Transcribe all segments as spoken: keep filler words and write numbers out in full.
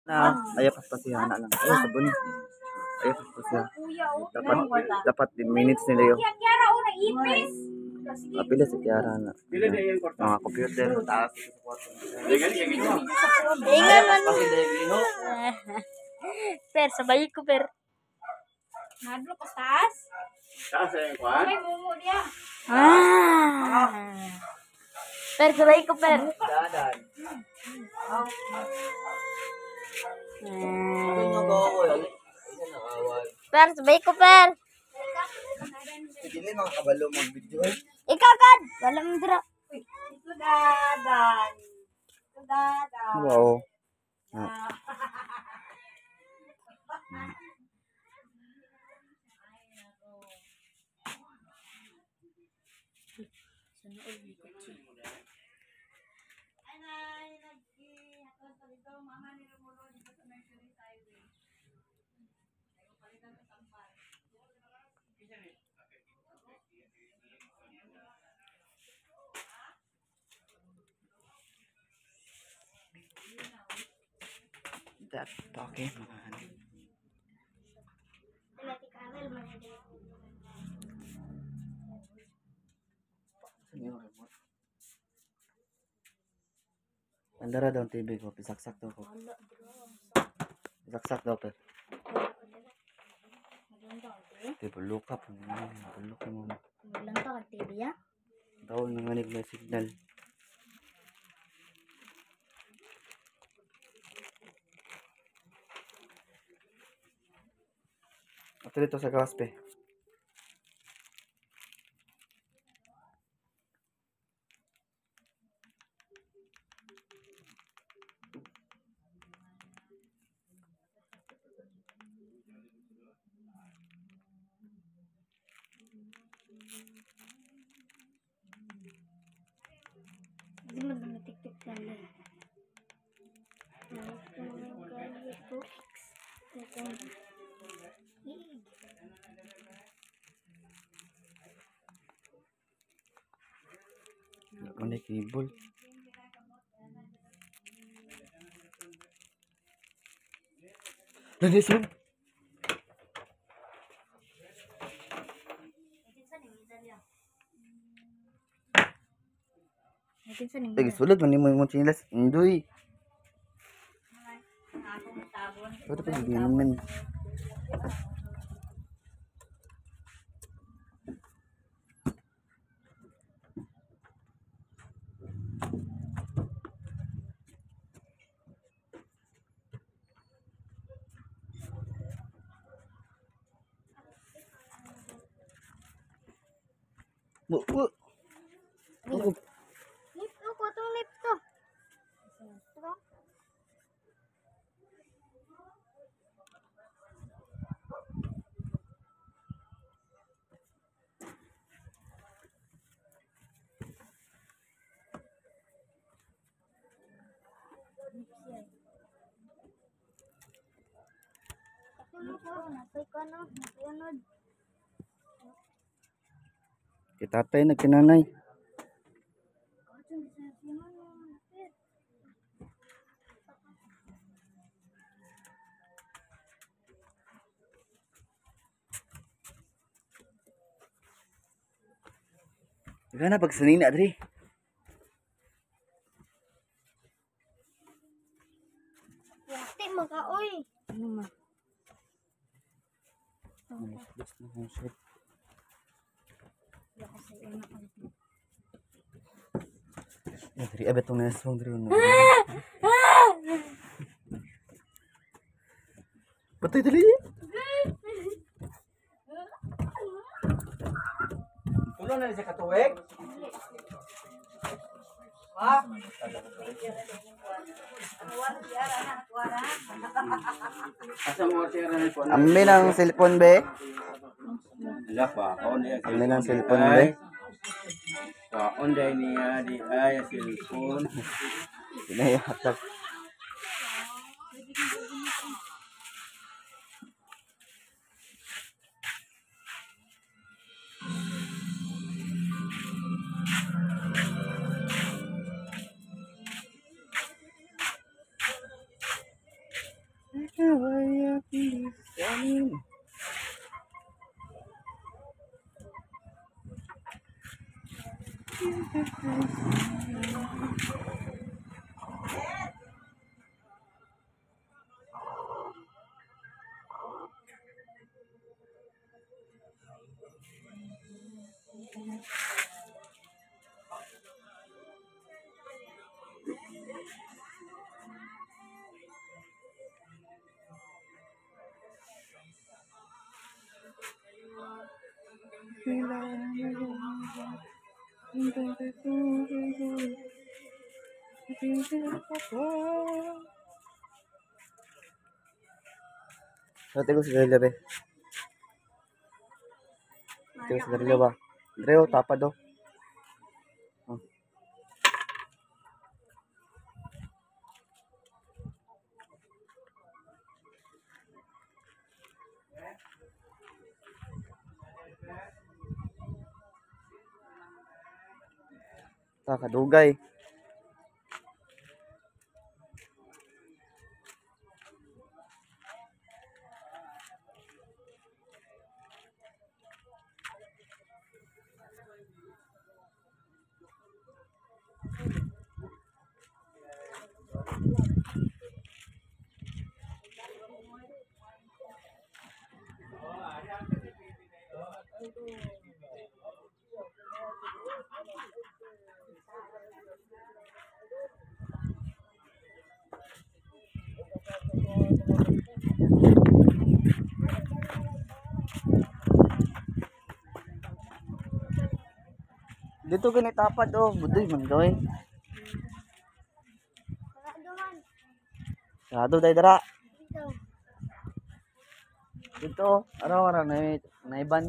Na ayakas pa siya na lang. Ay, sabon. Ayakas pa siya. Dapat dapat din minutes nila yun. Kapila si Kiara na. Mga computer. Taas. Ingat man. Per, sabay ko per. Nadlo ko taas. Taas yung kwan? May mumu dia. Ah. Per, sabay ko per. Dadan. Per, sabay ko per. Dili mga kabalo mag-video. Ikaw kan. Wala mo dira. Ito dadan. Ito dadan. Wow. That talking man. Andara daw T V ko, pisaksak daw ko. Pisaksak daw pe. Tipo look up, look mo. Walang to kag T V ya. Daw nanganig may signal. Ato dito sa gawas pe. Hindi mo na tik-tik kala. Ako na cable. Lanis mo. Lagi sulit man mo mo chinelas. Enjoy. Ito pa yung naman. Bu, bu. Bu. Lip to, kotong lip to. Ito. Kita tatay nagkinanay. Ikaw na pagsanina, Adri. Yati mo ka, oy. Ano ma? Basta na kong shit. Adri, abet tong nesong, Adri. Patay dali. Tulo na sa katuweg? Ha? Asa mo siya rin po? Amin ang cellphone, be. Wala pa. Amin ang cellphone, be. Kaon day niya di ay cellphone. Pinayatak. Ay, aking Ate ko sigarilyo be. Ate ko sigarilyo ba? Dreo, tapad do. Oh. Ta kadugay. Dito gani tapad oh, budoy man doy. Karaduman. Sado day dara. Dito. Dito, araw-araw na naiban.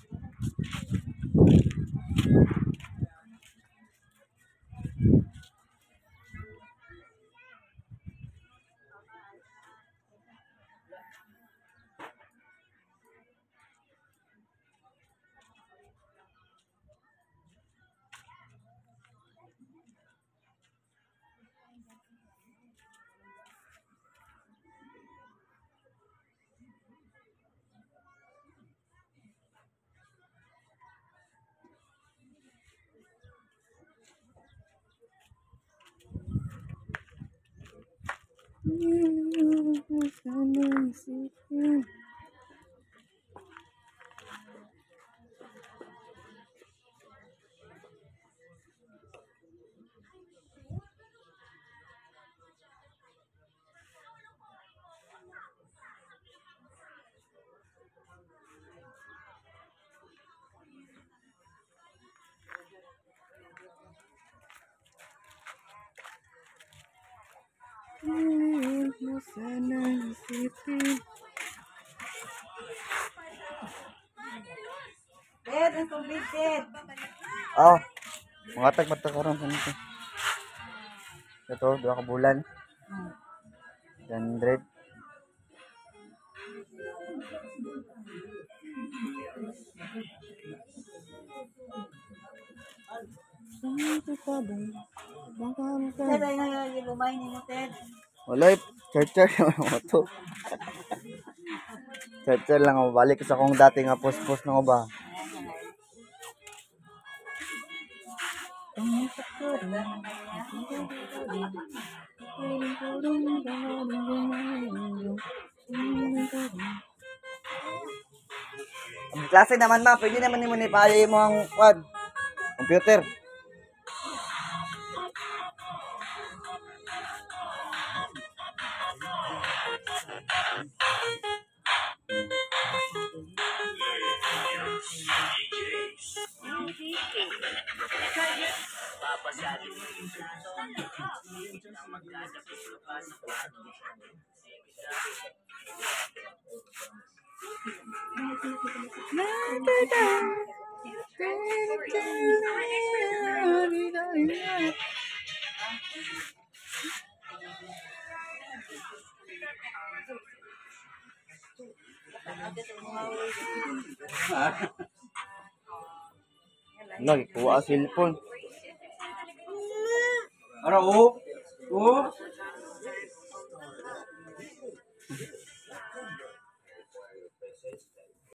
Ted, ang tubig, Ted. Oh, mga tag matakaroon sa nito. Ito, dua ka bulan. one hundred. Ted, ay nga yung lumay ninyo, Ted. Wala, churcher mo to. Churcher lang ako. Balik sa kong dati nga post-post na ko ba. Ang klase naman ma, pwede naman ni mo ni paayay mo ang quad. Computer. Lagi kuha cellphone. Ano, oh? Oh?